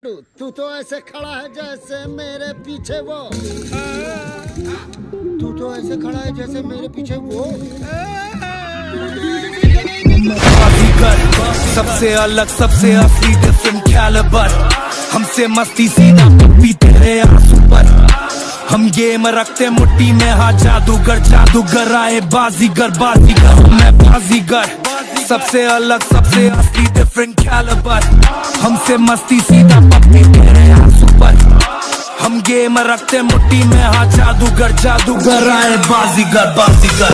तू तो ऐसे खड़ा है जैसे मेरे पीछे वो। तू तो ऐसे खड़ा है जैसे मेरे पीछे वो। सबसे अलग सबसे असली डिफरेंट कैलिबर, हमसे मस्ती सीधा पीते रहे आंसू पर। हम गेम रखते मुट्ठी में, हाँ जादूगर जादूगर आए बाजीगर बाजीगर मैं बाजीगर। सबसे अलग सबसे असली डिफरेंट कैलिबर, हमसे मस्ती सीधा पीते रहे आंसू पर। हम गेम रखते मुट्ठी में, हाँ जादूगर जादूगर आए बाजीगर बाजीगर।